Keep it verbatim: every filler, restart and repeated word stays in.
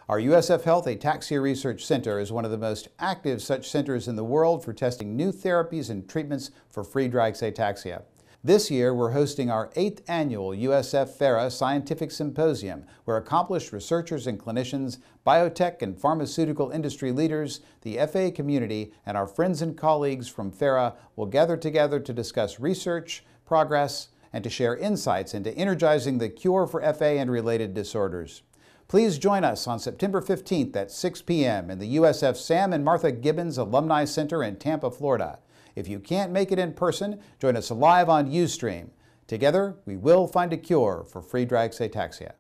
Our U S F Health Ataxia Research Center is one of the most active such centers in the world for testing new therapies and treatments for Friedreich's ataxia. This year, we're hosting our eighth annual U S F FARA Scientific Symposium, where accomplished researchers and clinicians, biotech and pharmaceutical industry leaders, the F A community, and our friends and colleagues from FARA will gather together to discuss research, progress, and to share insights into energizing the cure for F A and related disorders. Please join us on September fifteenth at six p m in the U S F Sam and Martha Gibbons Alumni Center in Tampa, Florida. If you can't make it in person, join us live on Ustream. Together, we will find a cure for Friedreich's ataxia.